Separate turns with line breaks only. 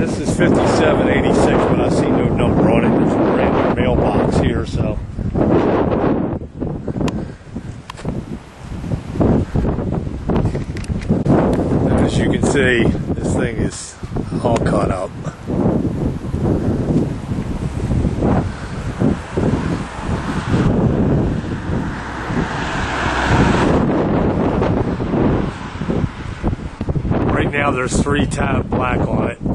This is 5786, but I see no number on it. There's a random mailbox here, so. And as you can see, this thing is all caught up. Right now there's 3 tab black on it.